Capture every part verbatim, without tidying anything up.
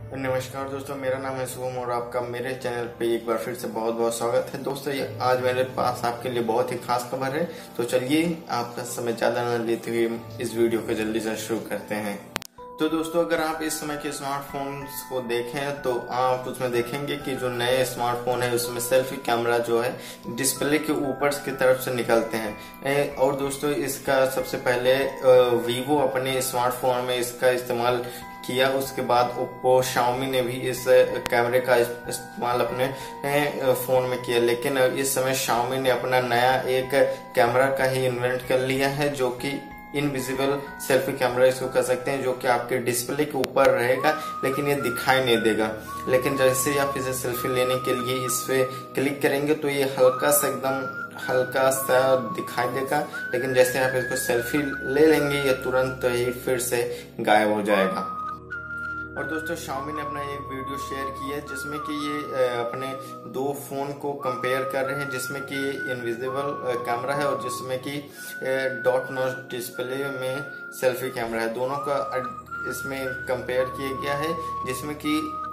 नमस्कार दोस्तों, मेरा नाम है शुभम और आपका मेरे चैनल पे एक बार फिर से बहुत बहुत स्वागत है। दोस्तों ये आज मेरे पास आपके लिए बहुत ही खास खबर है, तो चलिए आपका समय ज्यादा न लेते हुए इस वीडियो को जल्दी से शुरू करते हैं। तो दोस्तों अगर आप इस समय के स्मार्टफोन्स को देखें तो आप उसमें देखेंगे कि जो नए स्मार्टफोन है उसमें सेल्फी कैमरा जो है डिस्प्ले के ऊपर की तरफ से निकलते हैं। और दोस्तों इसका सबसे पहले वीवो अपने स्मार्टफोन में इसका इस्तेमाल किया, उसके बाद ओप्पो शाओमी ने भी इस कैमरे का इस्तेमाल अपने फोन में किया। लेकिन इस समय शाओमी ने अपना नया एक कैमरा का ही इन्वेंट कर लिया है जो कि इनविजिबल सेल्फी कैमरा इसको कह सकते हैं, जो कि आपके डिस्प्ले के ऊपर रहेगा लेकिन ये दिखाई नहीं देगा। लेकिन जैसे ही आप इसे सेल्फी लेने के लिए इस पे क्लिक करेंगे तो ये हल्का सा एकदम हल्का सा दिखाई देगा, लेकिन जैसे आप इसको सेल्फी ले लेंगे ये तुरंत ही फिर से गायब हो जाएगा। और दोस्तों Xiaomi ने अपना एक वीडियो शेयर किया है जिसमें कि ये अपने दो फोन को कंपेयर कर रहे हैं, जिसमें कि इनविजिबल कैमरा है और जिसमें कि डॉट नॉच डिस्प्ले में सेल्फी कैमरा है। दोनों का इसमें कंपेयर किया गया है, जिसमें कि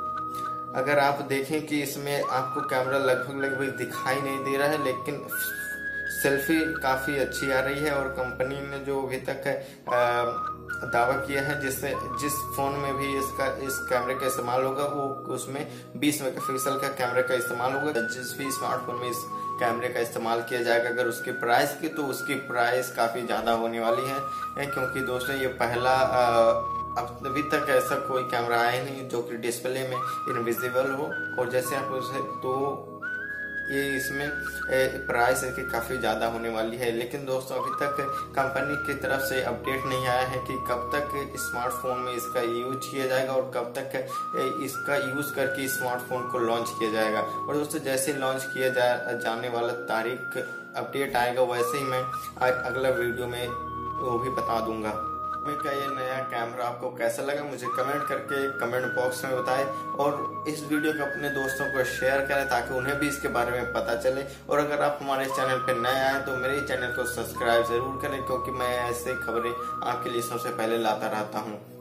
अगर आप देखें कि इसमें आपको कैमरा लगभग लगभग दिखाई नहीं दे रहा है, लेकिन सेल्फी काफी अच्छी आ रही है। और कंपनी ने जो अभी तक दावा किया है जिससे जिस फोन में भी इसका इस कैमरे का इस्तेमाल होगा वो उसमें बीस मेगापिक्सल का कैमरे का इस्तेमाल होगा। जिस भी स्मार्टफोन में इस कैमरे का इस्तेमाल किया जाएगा अगर उसकी प्राइस की, तो उसकी प्राइस काफी ज्यादा होने वाली है, क्योंकि दोस्तों ये पहला अब अभी तक ऐसा कोई कैमरा आया नहीं जो कि डिस्प्ले में इनविजिबल हो। और जैसे आप उसे तो ये इसमें प्राइस इसकी काफी ज्यादा होने वाली है। लेकिन दोस्तों अभी तक कंपनी की तरफ से अपडेट नहीं आया है कि कब तक स्मार्टफोन में इसका यूज किया जाएगा और कब तक इसका यूज करके स्मार्टफोन को लॉन्च किया जाएगा। और दोस्तों जैसे लॉन्च किया जा, जाने वाला तारीख अपडेट आएगा वैसे ही मैं आज अगला वीडियो में वो भी बता दूंगा। का ये नया कैमरा आपको कैसा लगा मुझे कमेंट करके कमेंट बॉक्स में बताएं, और इस वीडियो को अपने दोस्तों को शेयर करें ताकि उन्हें भी इसके बारे में पता चले। और अगर आप हमारे चैनल पर नए आए तो मेरे चैनल को सब्सक्राइब जरूर करें, क्योंकि मैं ऐसे खबरें आपके लिए सबसे पहले लाता रहता हूँ।